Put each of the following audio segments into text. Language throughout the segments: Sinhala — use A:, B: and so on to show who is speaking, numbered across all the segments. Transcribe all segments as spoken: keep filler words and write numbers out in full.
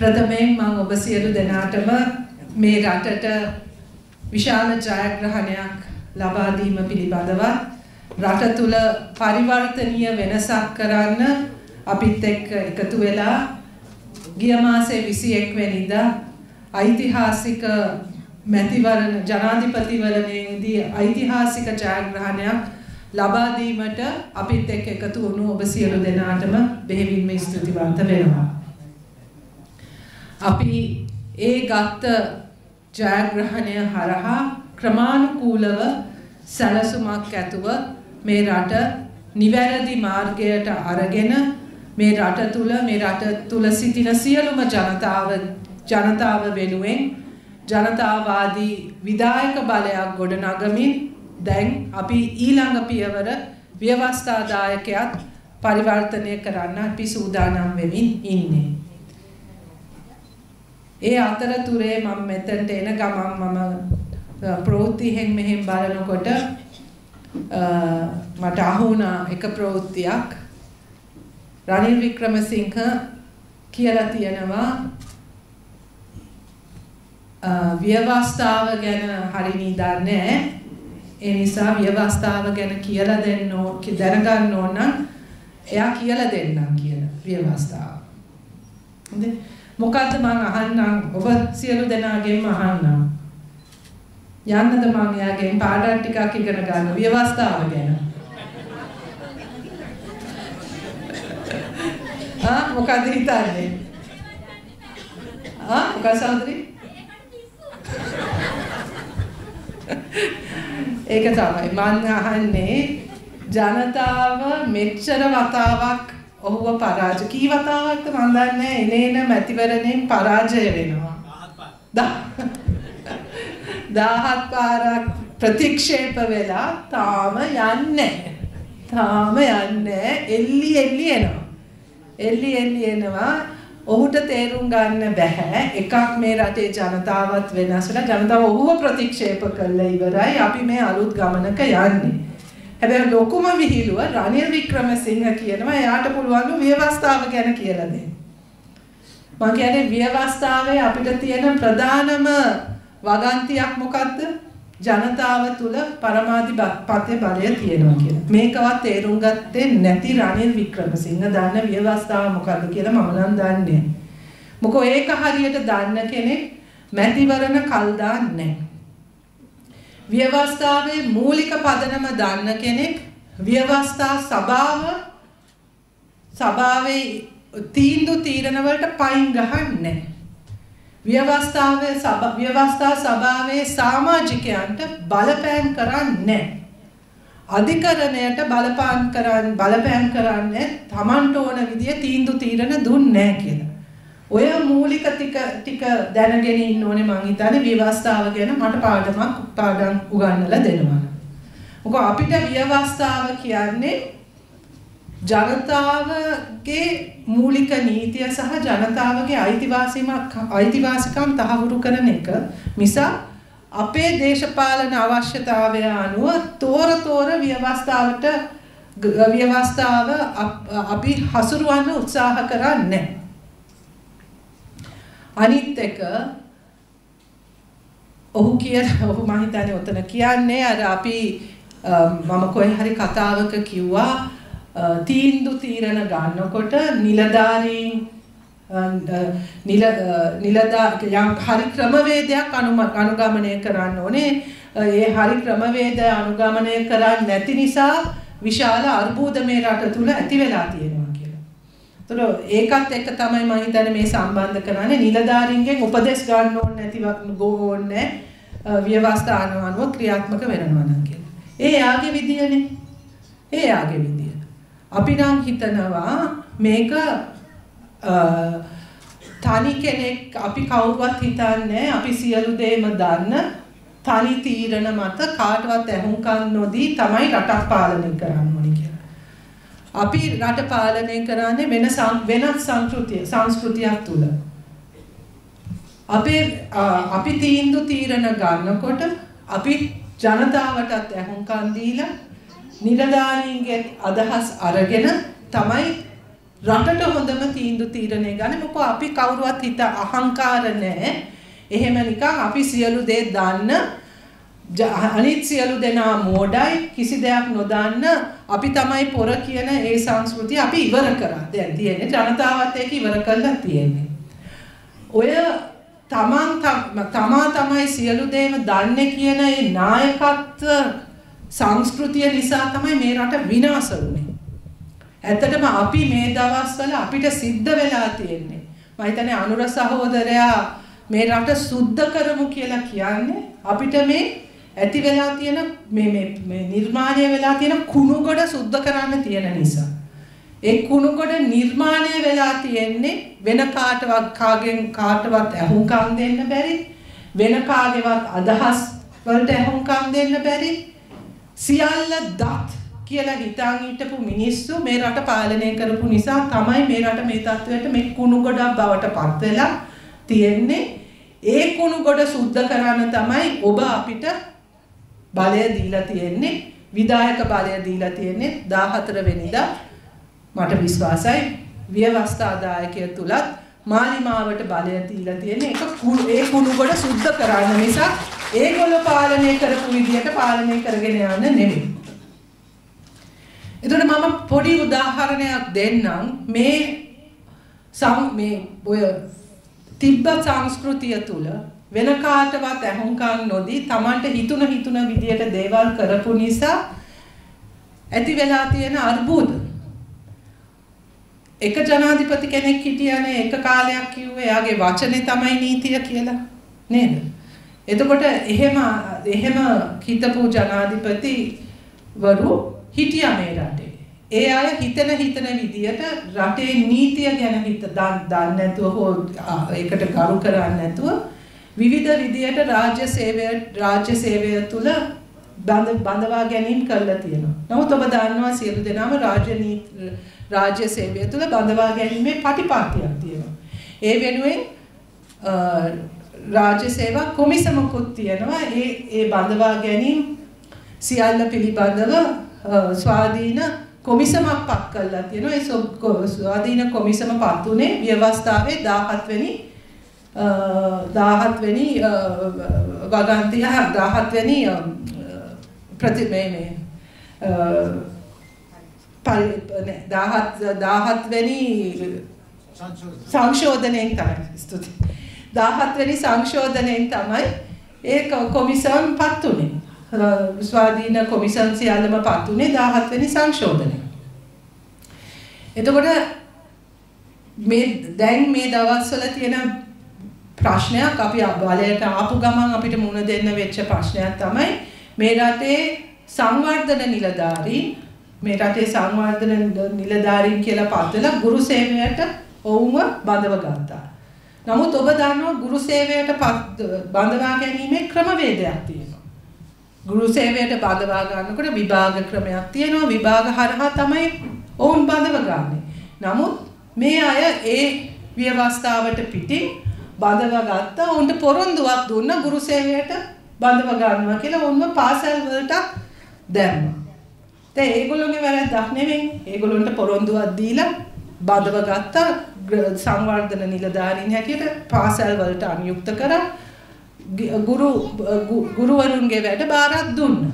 A: ප්‍රථමයෙන් මම ඔබ සියලු දෙනාටම මේ රටට විශාල ජයග්‍රහණයක් ලබා දීම පිළිබඳව රට තුල පරිවර්තනීය වෙනසක් කරන්න අපිත් එක්ක එකතු වෙලා ගිය මාසේ විසි එක් වෙනිදා ඓතිහාසික මැතිවරණ ජනාධිපතිවරණයේදී ඓතිහාසික ජයග්‍රහණයක් ලබා දීමට අපිත් එක්ක එකතු වුණු ඔබ සියලු දෙනාටම බෙහෙවින්ම ස්තුතිවන්ත වෙනවා. අපි ඒ ගත්ත ජයග්‍රහණය හරහා ක්‍රමානුකූලව සැලසුමක් ඇතුව මේ රට නිවැරදි මාර්ගයට අරගෙන මේ රට තුල මේ රට තුල සිටින සියලුම ජනතාව ජනතාව වෙනුවෙන් ජනතාවාදී විධායක බලයක් ගොඩනගමින් දැන් අපි ඊළඟ පියවර ව්‍යවස්ථාදායකයත් පරිවර්තනය කරන්න අපි සූදානම් වෙමින් ඉන්නේ. ඒ අතරතුරේ මම මෙතනට එන ගමන් මම ප්‍රවෘත්තියෙන් මෙහෙම බලනකොට මට අහුණා එක ප්‍රවෘත්තියක් රනිල් වික්‍රමසිංහ කියලා තියෙනවා ව්‍යවස්ථාව ගැන හරියට දන්නේ ඒ නිසා ව්‍යවස්ථාව ගැන කියලා දෙන්න ඕන දැනගන්න ඕන නම් එයා කියලා දෙන්නම් කියලා ව්‍යවස්ථාව. හොඳේ මොකද්ද මම අහන්නම් ඔබ සියලු දෙනාගෙන්ම අහන්නම්. යන්නද මම එයාගෙන් පාඩම් ටිකක් ඉගෙන ගන්න ව්‍යවස්ථාව ගැන. ආ මොකද හිතන්නේ? ආ මොකද සාන්ද්‍රි? ඒක තමයි මම අහන්නේ ජනතාව මෙච්චර වතාවක් ඔහුව පරාජය කී වතාවක්ද මම දන්නේ එනේන මැතිවරණයෙන් පරාජය වෙනවා දහහක් පාරක් ප්‍රතික්ෂේප වෙලා තාම යන්නේ තාම යන්නේ එල්ලි එල්ලි එනවා එල්ලි එල්ලි එනවා ඔහුට තේරුම් ගන්න බෑ එකක් මේ රටේ ජනතාවත් වෙනස් වෙලා ජනතාව ඔහුව ප්‍රතික්ෂේප කළා ඉවරයි අපි මේ අලුත් ගමනක යන්නේ. හැබැයි ලොකුම විහිළුව රනිල් වික්‍රමසිංහ කියනවා එයාට පුළුවන් ව්‍යවස්ථාව ගැන කියලා දෙන්න. මම කියන්නේ ව්‍යවස්ථාවේ අපිට තියෙන ප්‍රධානම වගන්තියක් මොකද්ද? ජනතාව තුල පරමාධිපත්‍ය බලය තියෙනවා කියලා. මේකවත් තේරුම් ගත්තේ නැති රනිල් වික්‍රමසිංහ දන්න ව්‍යවස්ථාව මොකද්ද කියලා මම නම් දන්නේ. මොකෝ ඒක හරියට දන්න කෙනෙක් මැතිවරණ කල් දාන්නේ නැහැ. ව්‍යවස්ථාවේ මූලික පදනම දන්න කෙනෙක් ව්‍යවස්ථා සභාව සභාවේ තීන්දුව තීරණ වලට පයින් ගහන්නේ ව්‍යවස්ථාවේ ව්‍යවස්ථා සභාවේ සමාජිකයන්ට බලපෑම් කරන්නේ අධිකරණයට බලපෑම් කරන් බලපෑම් කරන්නේ Tamanට ඕන විදිය තීන්දුව තීරණ දුන්නේ නැහැ කියලා. ඔය මූලික ටික ටික දැනගෙන ඉන්න ඕනේ මං හිතන්නේ ව්‍යවස්ථාව ගැන මට පාඩමක් පාඩම් උගන්වලා දෙනවා. මොකද අපිට ව්‍යවස්ථාව කියන්නේ ජනතාවගේ මූලික නීතිය සහ ජනතාවගේ අයිතිවාසිකම් අයිතිවාසිකම් තහවුරු කරන එක මිස අපේ දේශපාලන අවශ්‍යතාවය අනුව තෝර තෝර ව්‍යවස්ථාවට ව්‍යවස්ථාව අපි හසුරුවන්න උත්සාහ කරන්නේ. අනිත් එක ඔහු කියන ඔහු මම හිතන්නේ ඔතන කියන්නේ අර අපි මම කොහේ හරි කතාවක කිව්වා තීන්දුව තීරණ ගන්නකොට නිලධාරීන් නිල නිලදා යම් හරි ක්‍රමවේදයක් අනුගමනය කරන්න ඕනේ. ඒ හරි ක්‍රමවේදය අනුගමනය කරන්නේ නැති නිසා විශාල අර්බුද මේ රට තුල ඇති වෙලා තියෙනවා කියලා. ඒතර ඒකත් එක්ක තමයි මම හිතන්නේ මේ සම්බන්ධ කරන්නේ නිලධාරීන්ගෙන් උපදෙස් ගන්න ඕනේ නැතිව ඕනේ ව්‍යවස්ථා අනුව ක්‍රියාත්මක වෙනවා නම් කියලා. ඒ යාගේ විදියනේ. ඒ යාගේ විදිය. අපි නම් හිතනවා මේක තනි කෙනෙක් අපි කවුරුවත් හිතන්නේ අපි සියලු දේම දන්න තනි තීරණ මත කාටවත් ඇහුම්කන් නොදී තමයි රටක් පාලනය කරන්න ඕනේ කියලා. අපි රට පාලනය කරන්නේ වෙන වෙනත් සංස්කෘතිය සංස්කෘතියක් තුල. අපේ අපි තීන්දුව තීරණ ගන්නකොට අපි ජනතාවටත් ඇහුම්කන් දීලා නිලධාරීන්ගේ අදහස් අරගෙන තමයි රටට හොඳම තීන්දුව තීරණය ගන්න. මොකද අපි කවුරුවත් හිත අහංකාර නැහැ. එහෙම නිකන් අපි සියලු දේ දන්න අනිත් සියලු දෙනා මෝඩයි කිසි දෙයක් නොදන්න අපි තමයි පොර කියන ඒ සංස්කෘතිය අපි ඉවර කරා. දැන් තියෙන්නේ ජනතාවත් ඒක ඉවර කරලා තියෙන්නේ. ඔය තමන් තමා තමයි සියලු දේම දන්නේ කියන ඒ නායකත්ව සංස්කෘතිය නිසා තමයි මේ රට විනාශ වුනේ. ඇත්තටම අපි මේ දවස්වල අපිට සිද්ධ වෙලා තියෙන්නේ. මම හිතන්නේ අනුර සහෝදරයා මේ රට සුද්ධ කරමු කියලා කියන්නේ අපිට මේ ඇති වෙලා තියෙන මේ මේ මේ නිර්මාණය වෙලා තියෙන කුණු ගොඩ සුද්ධ කරන්න තියෙන නිසා. ඒ කුණු ගොඩ නිර්මාණය වෙලා තියෙන්නේ වෙන කාටවත් කාගෙන් කාටවත් අහුම්කම් දෙන්න බැරි, වෙන කාගේවත් අදහස් වලට අහුම්කම් දෙන්න බැරි, සියල්ල දත් කියලා හිතාන් හිටපු මිනිස්සු මේ රට පාලනය කරපු නිසා තමයි මේ රට මේ තත්වයට මේ කුණු ගොඩක් බවට පත් වෙලා තියෙන්නේ. ඒ කුණු ගොඩ සුද්ධ කරන්න තමයි ඔබ අපිට බලය දීලා තියෙන්නේ, විධායක බලය දීලා තියෙන්නේ. දාහතර වෙනිදා මට විශ්වාසයි ව්‍යවස්ථාදායකය තුලත් මාලිමාවට බලය දීලා තියෙන්නේ. ඒක ඒ කුණු ගොඩ සුද්ධ කරන්න නිසා ඒගොල්ලෝ පාලනය කරපු විදියට පාලනය කරගෙන යන්න නෙමෙයි. එතකොට මම පොඩි උදාහරණයක් දෙන්නම්. මේ සම් මේ ඔය තිබ්බත් සංස්කෘතිය තුල වෙන කාටවත් අහුම්කම් නොදී Tamanට හිතුන හිතුන විදියට දේවල් කරපු නිසා ඇති වෙලා තියෙන අර්බුද. එක ජනාධිපති කෙනෙක් හිටියානේ එක කාලයක් කිව්වේ එයාගේ වචනේ තමයි නීතිය කියලා නේද? එතකොට එහෙම එහෙම හිතපු ජනාධිපති වරු හිටියා මේ රටේ. ඒ අය හිතන හිතන විදියට රටේ නීතිය ගැන හිත දන්නේ නැතුව හෝ ඒකට කරු කරන්නේ නැතුව විවිධ විදියට රාජ්‍ය සේවය රාජ්‍ය සේවය තුල බඳ බඳවා ගැනීම කරලා තියෙනවා. නමුත් ඔබ දන්නවා සියලු දෙනාම රාජ්‍ය නීති රාජ්‍ය සේවය තුල බඳවා ගැනීමේ පටිපාටියක් තියෙනවා. ඒ වෙනුවෙන් රාජ්‍ය සේවා කොමිසමකුත් තියෙනවා. ඒ ඒ බඳවා ගැනීම සියල්ල පිළිබඳව ස්වාධීන කොමිසමක් පත් කරලා තියෙනවා. ඒ ස්වාධීන කොමිසම පත් උනේ ව්‍යවස්ථාවේ දාහත් වෙනි දාහත් වෙනි වගන්තිය දාහත් වෙනි ප්‍රතිමේ මේ දාහත් දාහත් වෙනි සංශෝධනයෙන් තමයි ස්තුති දාහත් වෙනි සංශෝධනයෙන් තමයි ඒ කොමිසම් පත් උනේ. ස්වාධීන කොමිසම් සියල්ලම පත් උනේ දාහත් වෙනි සංශෝධනය. එතකොට මේ දැන් මේ දවස්වල තියෙන ප්‍රශ්නයක් අපි බලයට ආපු ගමන් අපිට මුණ දෙන්න වෙච්ච ප්‍රශ්නයක් තමයි මේ රටේ සංවර්ධන නිලධාරීන් මේ රටේ සංවර්ධන නිලධාරීන් කියලා පත්වලා ගුරු සේවයට ඔවුන්ව බඳව ගත්තා. නමුත් ඔබ දන්නවා ගුරු සේවයට බඳවා ගැනීමේ ක්‍රමවේදයක් තියෙනවා. ගුරු සේවයට බඳවා ගන්නකොට විභාග ක්‍රමයක් තියෙනවා. විභාග හරහා තමයි ඔවුන් බඳව ගන්නෙ. නමුත් මේ අය ඒ ව්‍යවස්ථාවට පිටින් බඳව ගත්තා. උන්ට පොරොන්දුවක් දුන්න ගුරු සේවයට බඳව ගන්නවා කියලා ඔවුන්ව පාසල් වලට දැම්මා. දැන් ඒගොල්ලෝගේ වැරද්දක් නෙවෙයි. ඒගොල්ලන්ට පොරොන්දුවක් දීලා බඳව ගත්තා. සංවර්ධන නිලධාරීන් හැටියට පාසල් වලට අනුයුක්ත කරා. ගුරු ගුරුවරුන්ගේ වැඩ බාරක් දුන්නා.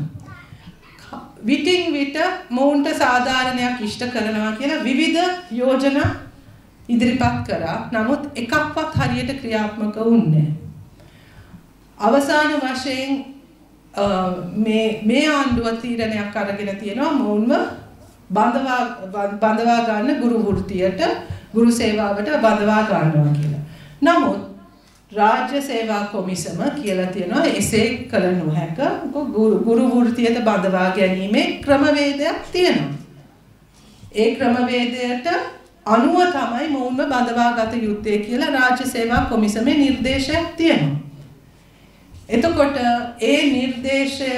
A: විටින් විට මොවුන්ට සාධාරණයක් ඉෂ්ට කරනවා කියලා විවිධ යෝජනා ඉදිරිපත් කරා. නමුත් එකක්වත් හරියට ක්‍රියාත්මක වුණේ නැහැ. අවසාන වශයෙන් මේ මේ ආණ්ඩුව තීරණයක් අරගෙන තියෙනවා මොවුන්ව බඳවා බඳවා ගන්න ගුරු වෘත්තියට ගුරු සේවාවට බඳවා ගන්නවා කියලා. නමුත් රාජ්‍ය සේවා කොමිසම කියලා තියෙනවා එසේ කළ නොහැක. ගුරු වෘත්තියට බඳවා ගැනීමේ ක්‍රමවේදයක් තියෙනවා. ඒ ක්‍රමවේදයට අනුව තමයි මොවුන්ව බඳවා ගත යුත්තේ කියලා රාජ්‍ය සේවා කොමිසමේ නිර්දේශයක් තියෙනවා. එතකොට ඒ නිර්දේශය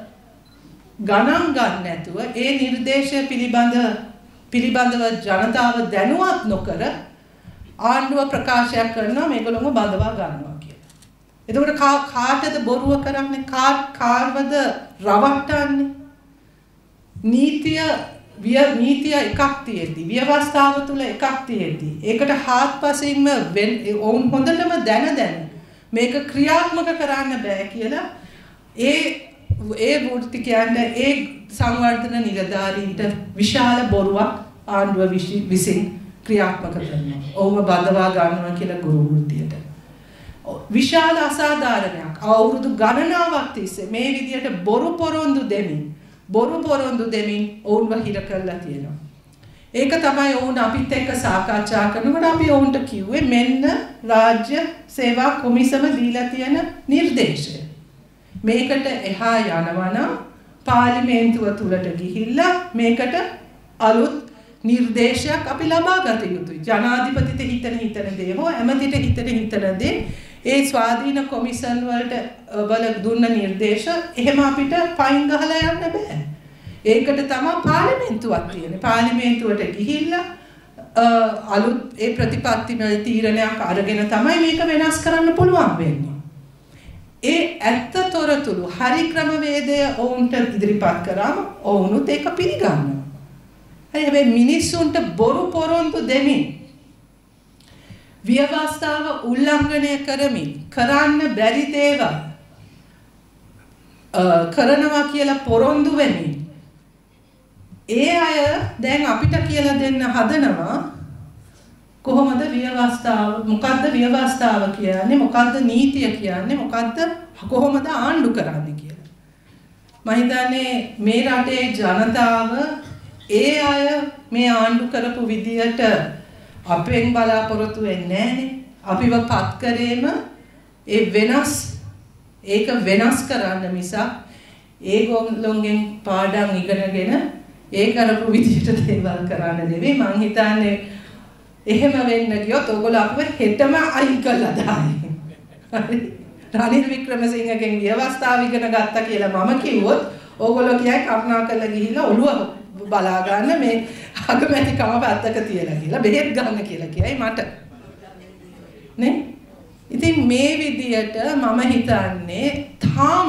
A: ගණන් ගන්න නැතුව ඒ නිර්දේශය පිළිබඳ පිළිබඳව ජනතාව දැනුවත් නොකර ආණ්ඩුව ප්‍රකාශයක් කරනවා මේගොල්ලෝම බඳවා ගන්නවා කියලා. එතකොට කාටද බොරුව කරන්නේ? කාටවද රවට්ටන්නේ? නීතිය විය නීතිය එකක් තියෙද්දි ව්‍යවස්ථාව තුල එකක් තියෙද්දි ඒකට හාත්පසින්ම ඔවුන් හොඳටම දැන දැන මේක ක්‍රියාත්මක කරන්න බෑ කියලා ඒ ඒ වෘත්තිකයන්ට ඒ සංවර්ධන නිලධාරීන්ට විශාල බොරුවක් ආණ්ඩුව විසින් ක්‍රියාත්මක කරනවා. ඔවුන්ව බඳවා ගන්නවා කියලා ගුරු වෘත්තියට. විශාල අසාධාරණයක් අවුරුදු ගණනාවක් තිස්සේ මේ විදියට බොරු පොරොන්දු දෙමින් බොරු පොරොන්දු දෙමින් ඔවුන්ව හිර කරලා තියෙනවා. ඒක තමයි ඔවුන් අපිත් එක්ක සාකච්ඡා කරනකොට අපි ඔවුන්ට කිව්වේ මෙන්න රාජ්‍ය සේවා කොමිසම දීලා තියෙන නිර්දේශය. මේකට එහා යනවා නම් පාර්ලිමේන්තුව තුලට ගිහිල්ලා මේකට අලුත් නිර්දේශයක් අපි ලබා ගත යුතුයි. ජනාධිපතිට හිතන හිතන දේ හෝ ඇමතිට හිතන හිතන දේ ඒ ස්වාධීන කොමිසන් වලට වල දුන්න නිර්දේශ එහෙම අපිට පයින් ගහලා යන්න බෑ. ඒකට තමයි පාර්ලිමේන්තුවක් තියෙන්නේ. පාර්ලිමේන්තුවට ගිහිල්ලා අලුත් ඒ ප්‍රතිපත්තිමය තීරණයක් අරගෙන තමයි මේක වෙනස් කරන්න පුළුවන් වෙන්නේ. ඒ ඇත්ත තොරතුරු හරි ක්‍රමවේදය ඔවුන්ට ඉදිරිපත් කරාම ඔවුනුත් ඒක පිළිගන්නවා. හැබැයි මිනිස්සුන්ට බොරු පොරොන්දු දෙමින් ව්‍යවස්ථාව උල්ලංඝනය කරමින් කරන්න බැරි දේවල් කරනවා කියලා පොරොන්දු වෙමින් ඒ අය දැන් අපිට කියලා දෙන්න හදනවා කොහොමද ව්‍යවස්ථාව මොකද්ද ව්‍යවස්ථාව කියන්නේ මොකද්ද නීතිය කියන්නේ මොකද්ද කොහොමද ආණ්ඩු කරන්නේ කියලා. මම හිතන්නේ මේ රටේ ජනතාව ඒ අය මේ ආණ්ඩු කරපු විදියට අපෙන් බලාපොරොත්තු වෙන්නේ නැහනේ. අපිව පත් කරේම ඒ වෙනස් ඒක වෙනස් කරන්න මිසක් ඒගොල්ලොන්ගෙන් පාඩම් ඉගෙනගෙන ඒ කරපු විදියට දේවල් කරන්න නෙවෙයි. මං හිතන්නේ එහෙම වෙන්න ගියොත් ඕගොල්ලෝ අපිව හෙටම අයින් කළා දායි. හරි. රනිල් වික්‍රමසිංහගෙන් ව්‍යවස්ථාව ඉගෙන ගත්තා කියලා මම කිව්වොත් ඕගොල්ලෝ කියයි කරුණා කරලා ගිහිල්ලා ඔළුව බලා ගන්න මේ අගමැතිකම පැත්තක තියලා කියලා බෙහෙත් ගන්න කියලා කියයි මට නේ. ඉතින් මේ විදියට මම හිතන්නේ තාම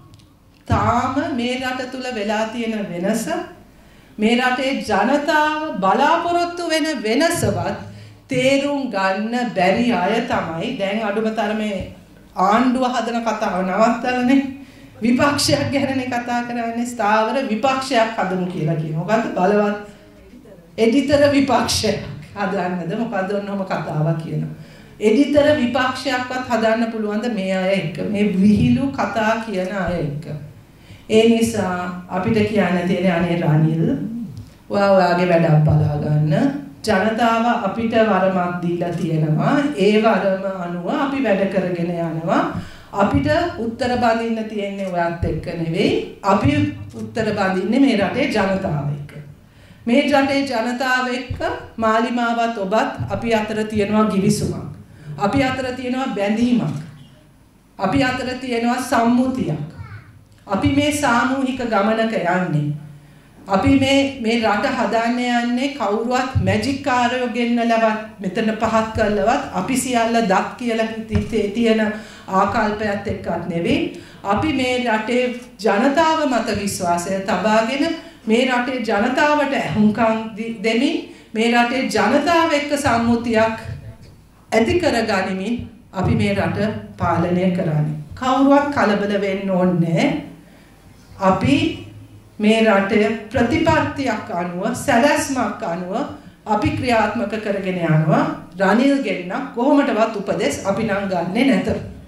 A: තාම මේ රට තුල වෙලා තියෙන වෙනස මේ රටේ ජනතාව බලාපොරොත්තු වෙන වෙනසවත් තේරුම් ගන්න බැරි අය තමයි දැන් අඩුම තරමේ ආණ්ඩුව හදන කතාව නවත්තලානේ විපක්ෂයක් ගැනනේ කතා කරන්නේ. ස්ථාවර විපක්ෂයක් හදමු කියලා කියනවා. මොකද්ද බලවත් එඩිටර් විපක්ෂයක් හදන්නද මොකද්ද ඔන්නම කතාවක් කියනවා. එඩිටර් විපක්ෂයක්වත් හදන්න පුළුවන්ද මේ අය එක්ක මේ විහිළු කතා කියන අය එක්ක. ඒ නිසා අපිට කියන්න තියෙන්නේ අනේ රනිල් ඔයා ඔයාගේ වැඩක් බලා ගන්න. ජනතාව අපිට වරමක් දීලා තියෙනවා. ඒ වරම අනුව අපි වැඩ කරගෙන යනවා. අපිට උත්තර බඳින්න තියෙන්නේ ඔයත් එක්ක නෙවෙයි. අපි උත්තර බඳින්නේ මේ රටේ ජනතාව එක්ක. මේ රටේ ජනතාව එක්ක මාලිමාවත් ඔබත් අපි අතර තියෙනවා ගිවිසුමක්. අපි අතර තියෙනවා බැඳීමක්. අපි අතර තියෙනවා සම්මුතියක්. අපි මේ සාමූහික ගමනක යන්නේ. අපි මේ මේ රට හදාන්න යන්නේ කවුරුවත් මැජික් කාරයෝ ගෙන්නලවත් මෙතන පහත් කරලවත් අපි සියල්ල දත් කියලා තියෙන ආකල්පයත් එක්කත් නෙවෙයි. අපි මේ රටේ ජනතාව මත විශ්වාසය තබාගෙන මේ රටේ ජනතාවට අහුම්කම් දෙමින් මේ රටේ ජනතාව එක්ක සම්මුතියක් ඇති කරගනිමින් අපි මේ රට පාලනය කරන්නේ. කවුරුවත් කලබල වෙන්න ඕනේ. අපි මේ රටේ ප්‍රතිපත්තියක් අනුව සැලැස්මක් අනුව අපි ක්‍රියාත්මක කරගෙන යනවා. රනිල් ගෙන්න කොහොමදවත් උපදෙස් අපි නම් ගන්නෙ නැත.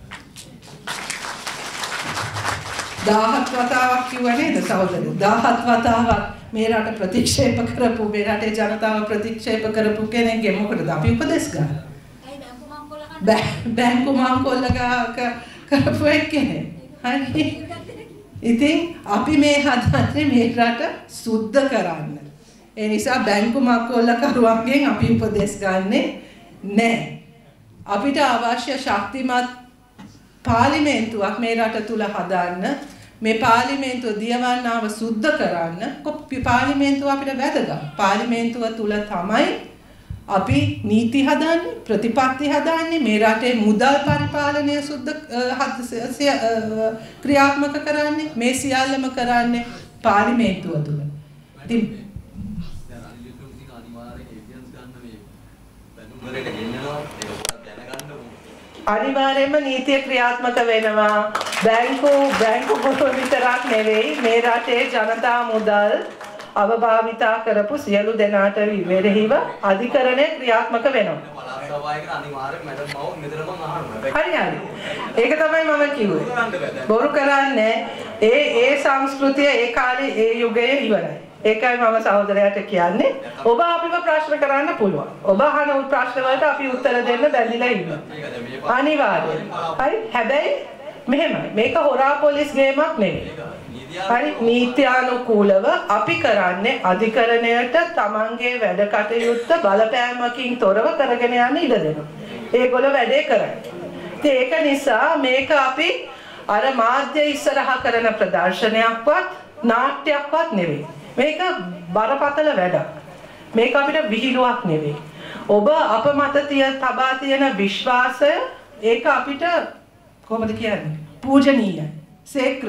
A: දහහත් වතාවක් කිව්වා නේද සහෝදරයෝ? දහහත් වතාවක් මේ රට ප්‍රතික්ෂේප කරපු මේ රටේ ජනතාව ප්‍රතික්ෂේප කරපු කෙනෙක්ගෙන් මොකටද අපි උපදෙස් ගන්න? බැංකු මංකොල්ල කරපු එක්කෙනෙක්. හරි. ඉතින් අපි මේ හදන්නේ මේ රට සුද්ධ කරන්න. ඒ නිසා බැංකු මංකොල්ල කරුවන්ගෙන් අපි උපදෙස් ගන්නෙ නැහැ. අපිට අවශ්‍ය ශක්තිමත් පාර්ලිමේන්තුවක් මේ රට තුල හදාන්න, මේ පාර්ලිමේන්තුව දියවන්නාව සුද්ධ කරන්න. පාර්ලිමේන්තුව අපිට වැදගත්. පාර්ලිමේන්තුව තුල තමයි අපි නීති හදන්නේ, ප්‍රතිපත්ති හදන්නේ, මේ රටේ මුදල් පරිපාලනය සුද්ධ ක්‍රියාත්මක කරන්නේ, මේ සියල්ලම කරන්නේ පාර්ලිමේන්තුව තුල. ඉතින් අනිවාර්යයෙන්ම නීතිය ක්‍රියාත්මක වෙනවා. බැංකු බැංකු පොතේ විතරක් නෙවෙයි මේ රටේ ජනතා මුදල් අවභාවිතා කරපු සියලු දෙනාට විවේරහිව අධිකරණය ක්‍රියාත්මක වෙනවා. හරි හරි. ඒක තමයි මම කිව්වේ. බොරු කරන්නේ ඒ ඒ සංස්කෘතිය ඒ කාලේ ඒ යුගයේ ඉවරයි. ඒකයි මම සහෝදරයාට කියන්නේ. ඔබ අපිව ප්‍රශ්න කරන්න පුළුවන්. ඔබ අහන ප්‍රශ්න වලට අපි උත්තර දෙන්න බැඳිලා ඉන්නවා. අනිවාර්යයෙන්. හරි. හැබැයි මෙහෙමයි. මේක හොරා පොලිස් ගේමක් නෙවෙයි. හරි. නීත්‍යානුකූලව අපි කරන්නේ අධිකරණයට තමන්ගේ වැඩ කටයුත්ත බලපෑමකින් තොරව කරගෙන යන්න ඉඩ දෙනවා. ඒගොල්ලෝ වැඩේ කරන්නේ. ඒක නිසා මේක අපි අර මාධ්‍ය ඉස්සරහා කරන ප්‍රදර්ශනයක්වත් නාට්‍යයක්වත් නෙවෙයි. මේක බරපතල වැඩක්. මේක අපිට විහිළුවක් නෙවෙයි. ඔබ අප මත තිය තබා තියෙන විශ්වාසය ඒක අපිට කොහොමද කියන්නේ? පූජනීයයි. සේක්‍ර.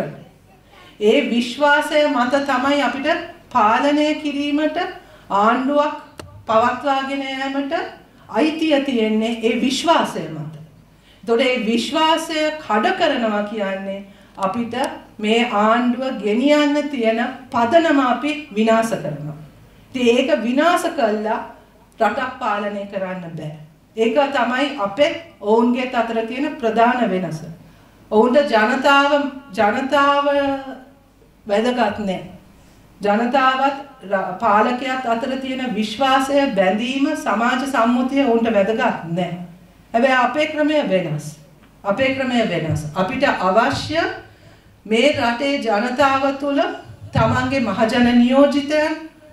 A: ඒ විශ්වාසය මත තමයි අපිට පාලනය කිරීමට ආණ්ඩුවක් පවත්වාගෙන යාමට අයිතිය තියෙන්නේ ඒ විශ්වාසය මත. ඒතකොට ඒ විශ්වාසය කඩ කරනවා කියන්නේ අපිට මේ ආණ්ඩුව ගෙනියන්න තියෙන පදනම අපි විනාශ කරනවා. ඉතින් ඒක විනාශ කළා රටක් පාලනය කරන්න බෑ. ඒක තමයි අපේ ඔවුන්ගේ අතර තියෙන ප්‍රධාන වෙනස. ඔවුන්ට ජනතාව ජනතාව වැදගත් නෑ. ජනතාවත් පාලකයාත් අතර තියෙන විශ්වාසය බැඳීම සමාජ සම්මුතිය ඔවුන්ට වැදගත් නෑ. හැබැයි අපේ ක්‍රමය වෙනස්. අපේ ක්‍රමය වෙනස්. අපිට අවශ්‍ය මේ රටේ ජනතාව තුළ තමන්ගේ මහජන නියෝජිතයන්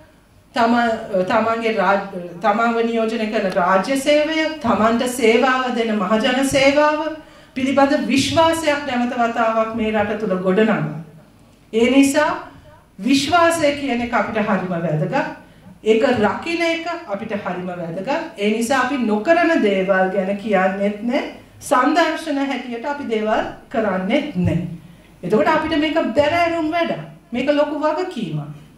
A: තම තමන්ගේ තමන්ව නියෝජනය කරන රාජ්‍ය සේවය තමන්ට සේවාව දෙන මහජන සේවාව පිළිබඳ විශ්වාසයක් නැවත වතාවක් මේ රට තුළ ගොඩනගනවා. ඒ නිසා විශ්වාසය කියන එක අපිට හරිම වැදගත්. ඒක රකින්න එක අපිට හරිම වැදගත්. ඒ නිසා අපි නොකරන දේවල් ගැන කියන්නේත් නැහැ. සංදර්ශන හැටියට අපි දේවල් කරන්නේත් නැහැ. එතකොට අපිට මේක දැරෑරුම් වැඩ. මේක ලොකු වගකීමක්.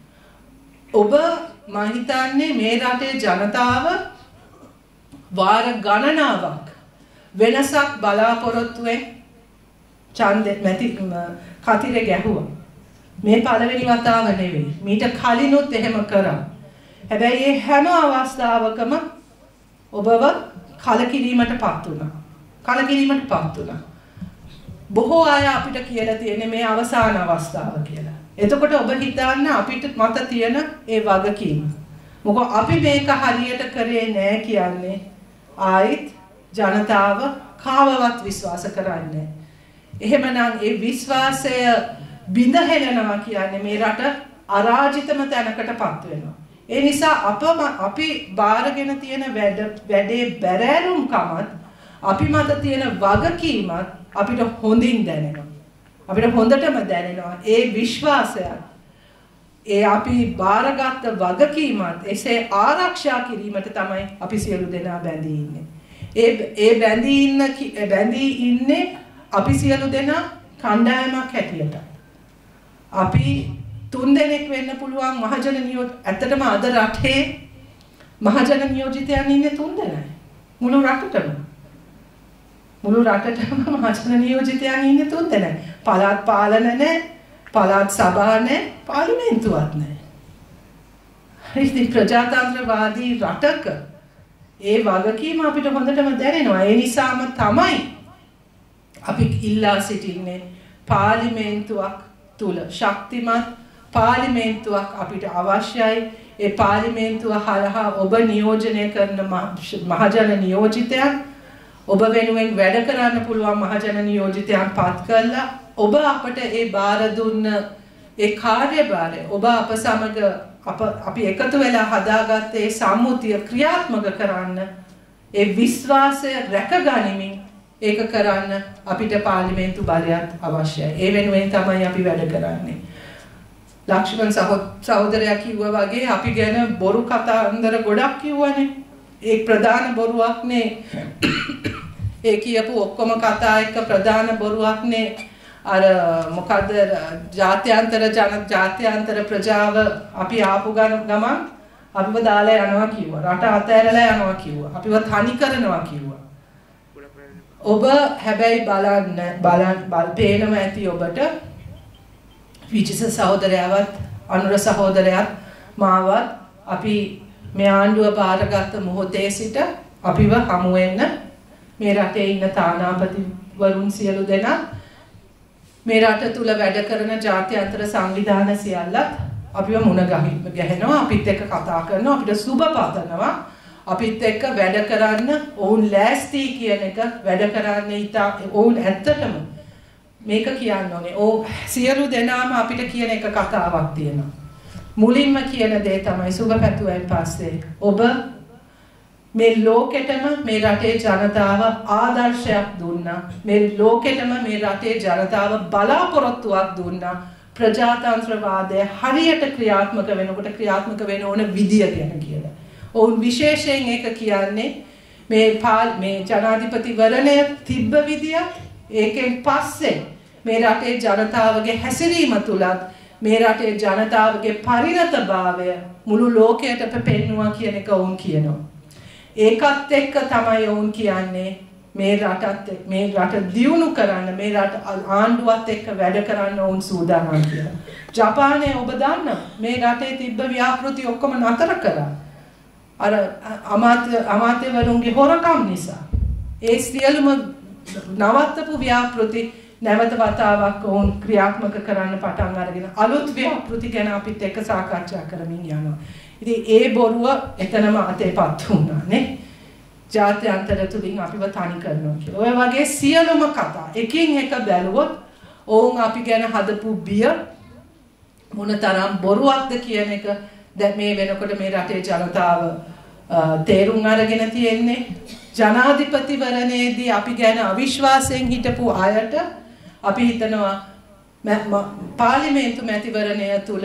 A: ඔබ මම හිතන්නේ මේ රටේ ජනතාව වාර ගණනාවක් වෙනසක් බලාපොරොත්තුෙන් ඡන්දෙ මැති කතිරේ ගැහුවා. මේ පළවෙනි වතාව නෙවෙයි. මීට කලිනුත් එහෙම කරා. හැබැයි මේ හැම අවස්ථාවකම ඔබව කලකිරීමටපත් වුණා. කලකිරීමටපත් වුණා. බොහෝ අය අපිට කියලා තියෙන්නේ මේ අවසාන අවස්ථාව කියලා. එතකොට ඔබ හිතන්න අපිට මත තියෙන ඒ වගකීම. මොකද අපි මේක හරියට කරේ නෑ කියන්නේ ආයිත් ජනතාව කාවවත් විශ්වාස කරන්නේ. එහෙමනම් ඒ විශ්වාසය බිඳ හෙලනවා කියන්නේ මේ රට අරාජිතම තැනකටපත් වෙනවා. ඒ නිසා අප අපි බාරගෙන තියෙන වැඩ වැඩේ බැරෑරුම්කමත් අපි මත තියෙන වගකීමත් අපිට හොඳින් දැනෙනවා. අපිට හොඳටම දැනෙනවා ඒ විශ්වාසයත් ඒ අපි බාරගත් වගකීමත් එසේ ආරක්ෂා කිරීමට තමයි අපි සියලු දෙනා බැඳී ඉන්නේ. ඒ ඒ බැඳී ඉන්න බැඳී ඉන්නේ අපි සියලු දෙනා කණ්ඩායමක් හැටියට. අපි තුන් දෙනෙක් වෙන්න පුළුවන් මහජන නියෝජ ඇත්තටම අද රටේ මහජන නියෝජිතයන් ඉන්නේ තුන් දෙනයි. මුළු රටටම. මුළු රටටම මහජන නියෝජිතයන් ඉන්නේ තුන් දෙනයි. පළාත් පාලන නැහැ, පළාත් සභා නැහැ, පාර්ලිමේන්තුවක් නැහැ. ඉතින් ප්‍රජාතන්ත්‍රවාදී රටක ඒ වගකීම අපිට හොඳටම දැනෙනවා. ඒ නිසාම තමයි අපි ඉල්ලා සිටින්නේ පාර්ලිමේන්තුවක් තුල ශක්තිමත් පාර්ලිමේන්තුවක් අපිට අවශ්‍යයි. ඒ පාර්ලිමේන්තුව හරහා ඔබ නියෝජනය කරන මහජන නියෝජිතයන් ඔබ වෙනුවෙන් වැඩ කරන්න පුළුවන් මහජන නියෝජිතයන් පත් කළා ඔබ අපට ඒ බාර දුන්න ඒ කාර්යභාරය ඔබ අප සමග අප අපි එකතු වෙලා හදාගත්ත ඒ සම්මුතිය ක්‍රියාත්මක කරන්න ඒ විශ්වාසය රැකගනිමින් ඒක කරන්න අපිට පාර්ලිමේන්තු බලයක් අවශ්‍යයි. ඒ වෙනුවෙන් තමයි අපි වැඩ කරන්නේ. ලක්ෂ්මන් සහෝදරයා කිව්වා වගේ අපි ගැන බොරු කතාන්දර ගොඩක් කිව්වනේ. ඒ ප්‍රධාන බොරුවක්නේ ඒ කියපු ඔක්කොම කතා එක ප්‍රධාන බොරුවක්නේ අර මොකද ජාත්‍යන්තර ජන ජාත්‍යන්තර ප්‍රජාව අපි ආපු ගමන් අපිව දාලා යනවා කිව්වා. රට අතෑරලා යනවා කිව්වා. අපිව තනි කරනවා කිව්වා. ඔබ හැබැයි බලන්න බලන් බල පේනම ඇති ඔබට විජිත සහෝදරයවත් අනුර සහෝදරයත් මාවත් අපි මේ ආණ්ඩුව බාරගත් මොහොතේ සිට අපිව හමු වෙන්න මේ රටේ ඉන්න තානාපති වරුන් සියලු දෙනා මේ රට තුල වැඩ කරන ජාත්‍යන්තර සංවිධාන සියල්ලත් අපිව මුණ ගැහෙනවා අපිත් එක්ක කතා කරනවා අපිට සුබ පතනවා අපිත් එක්ක වැඩ කරන්න ඔවුන් ලෑස්ති කියන එක වැඩ කරන්න ඉතා ඔවුන් ඇත්තටම මේක කියන්න ඕනේ. ඕ සියලු දෙනාම අපිට කියන එක කතාවක් තියෙනවා. මුලින්ම කියන දේ තමයි සුබ පැතුවෙන් පස්සේ ඔබ මේ ලෝකෙටම මේ රටේ ජනතාව ආදර්ශයක් දුන්නා. මේ ලෝකෙටම මේ රටේ ජනතාව බලාපොරොත්තුවක් දුන්නා. ප්‍රජාතන්ත්‍රවාදය හරියට ක්‍රියාත්මක වෙනකොට ක්‍රියාත්මක වෙන ඕන විදිය ගැන කියලා. ඔවුන් විශේෂයෙන් ඒක කියන්නේ මේ මේ ජනාධිපතිවරණය තිබ්බ විදියක් ඒකෙන් පස්සේ මේ රටේ ජනතාවගේ හැසිරීම තුලත් මේ රටේ ජනතාවගේ පරිණතභාවය මුළු ලෝකයට පෙන්වුවා කියන එක ඔවුන් කියනවා. ඒකත් එක්ක තමයි ඔවුන් කියන්නේ මේ රටත් මේ රට දියුණු කරන්න මේ රට ආණ්ඩුවත් එක්ක වැඩ කරන්න ඔවුන් සූදානම් කියලා. ජපානයේ ඔබ දන්නවා මේ රටේ තිබ්බ ව්‍යාපෘති ඔක්කොම නතර කරා. අර අමාත්‍ය අමාත්‍යවරුන්ගේ හොරකම් නිසා ඒ සියලුම නවත්තපු ව්‍යාපෘති නැවත වතාවක් ඔවුන් ක්‍රියාත්මක කරන්න පටන් අරගෙන අලුත් ව්‍යාපෘති ගැන අපිත් එක්ක සාකච්ඡා කරමින් යනවා. ඉතින් ඒ බොරුව එතනම අතේපත් වුණා නේ. ජාත්‍යන්තර තුලින් අපිව තනි කරනවා කියලා. ඔය වගේ සියලුම කතා එකින් එක බැලුවොත් ඔවුන් අපි ගැන හදපු බිය මොනතරම් බොරුවක්ද කියන එක දැන් මේ වෙනකොට මේ රටේ ජනතාව තේරුම් අරගෙන තියෙන්නේ. ජනාධිපතිවරණයේදී අපි ගැන අවිශ්වාසයෙන් හිටපු අයට අපි හිතනවා පාර්ලිමේන්තු මැතිවරණය තුල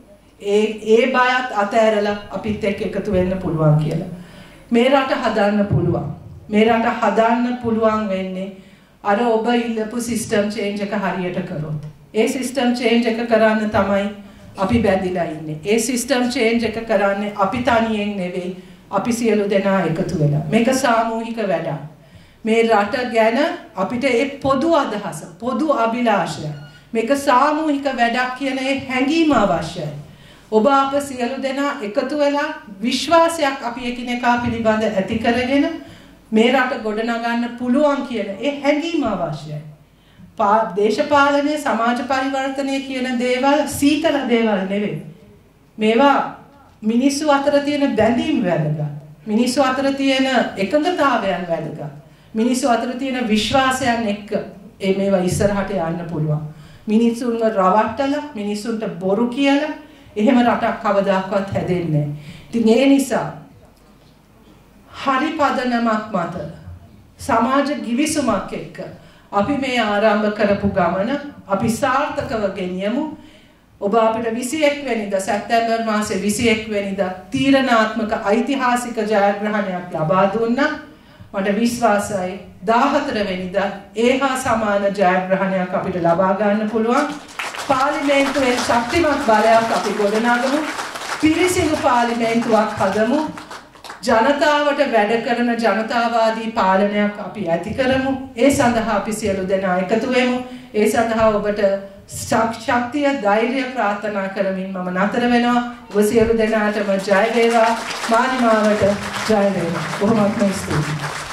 A: ඒ ඒ බයත් අතෑරලා අපිත් එක්ක එකතු වෙන්න පුළුවන් කියලා. මේ රට හදන්න පුළුවන්. මේ රට හදන්න පුළුවන් වෙන්නේ අර ඔබ ඉල්ලපු සිස්ටම් චේන්ජ් එක හරියට කරොත්. ඒ සිස්ටම් චේන්ජ් එක කරන්න තමයි අපි බැඳිලා ඉන්නේ. ඒ සිස්ටම් චේන්ජ් එක කරන්නේ අපි තනියෙන් නෙවෙයි. අපි සියලු දෙනා එකතු වෙලා. මේක සාමූහික වැඩක්. මේ රට ගැන අපිට ඒ පොදු අදහස, පොදු අභිලාෂය. මේක සාමූහික වැඩක් කියන ඒ හැඟීම අවශ්‍යයි. ඔබ අප සියලු දෙනා එකතු වෙලා විශ්වාසයක් අපි එකිනෙකා පිළිබඳ ඇති කරගෙන මේ රට ගොඩනගන්න පුළුවන් කියන ඒ හැඟීම අවශ්‍යයි. දේශපාලනය, සමාජ පරිවර්තනය කියන දේවල් සීතල දේවල් නෙවෙයි. මේවා මිනිස්සු අතර තියෙන බැඳීම් වැදගත්. මිනිස්සු අතර තියෙන එකඟතාවයන් වැදගත්. මිනිස්සු අතර තියෙන විශ්වාසයන් එක්ක ඒ මේවා ඉස්සරහට යන්න පුළුවන්. මිනිස්සුන්ව රවට්ටලා, මිනිස්සුන්ට බොරු කියලා එහෙම රටක් කවදාකවත් හැදෙන්නේ නැහැ. ඉතින් ඒ නිසා හරි පදනමක් මත සමාජ ගිවිසුමක් එක්ක අපි මේ ආරම්භ කරපු ගමන අපි සාර්ථකව ගෙනියමු. ඔබ අපිට විසිඑක් වෙනිදා සැප්තැම්බර් මාසේ විසිඑක් වෙනිදා තීරණාත්මක ඓතිහාසික ජයග්‍රහණයක් ලබා දුන්නා. මට විශ්වාසයි දාහතර වෙනිදා ඒ හා සමාන ජයග්‍රහණයක් අපිට ලබා ගන්න පුළුවන්. පාර්ලිමේන්තුවේ ශක්තිමත් බලයක් අපි ගොඩනගමු. පිරිසිදු පාර්ලිමේන්තුවක් හදමු. ජනතාවට වැඩ කරන ජනතාවාදී පාලනයක් අපි ඇති කරමු. ඒ සඳහා අපි සියලු දෙනා එකතු වෙමු. ඒ සඳහා ඔබට ශක්තිය, ධෛර්යය ප්‍රාර්ථනා කරමින් මම නතර වෙනවා. ඔබ සියලු දෙනාටම ජය වේවා. මානිමාවට ජය වේවා. බොහොමත්ම ස්තුතියි.